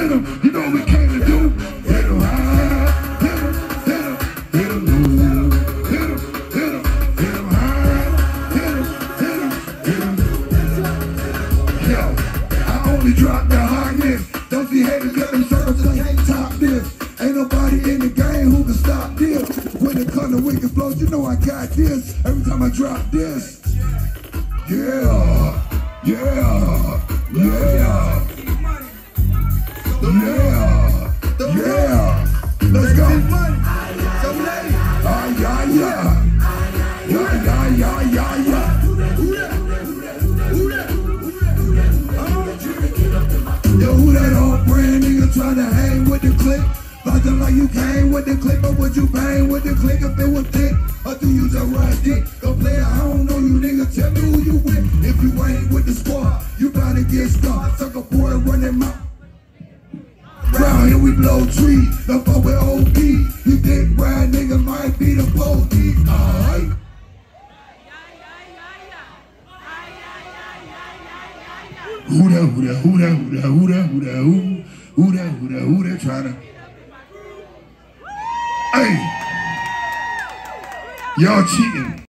hit 'em. You know what we came to do? Hit 'em high, hit 'em, hit 'em, hit 'em low, hit 'em, hit 'em, hit 'em high, hit 'em, hit 'em, hit 'em. Yo, I only drop the hardness. Don't see haters get them circles till they ain't top this. Ain't nobody in the game who can stop this. When it comes to wicked flows, you know I got this. Every time I drop this. Yeah, yeah, yeah, yeah, yeah. Let's go. Ah, yeah, yeah. Yeah, yeah, yeah, yeah, yeah. Yo, who that old brand nigga trying to hang with the click? Looking like you came with the click, but would you bang with the click if it was thick? Or do you just ride dick? Go play, I don't know you nigga, tell me who you with. If you ain't with the squad, you bound to get stuck. Sucker boy running mouth. Round here we blow trees, don't fuck with OP. You dick ride nigga might be the police, alright? Who that tryna? Hey, y'all cheating.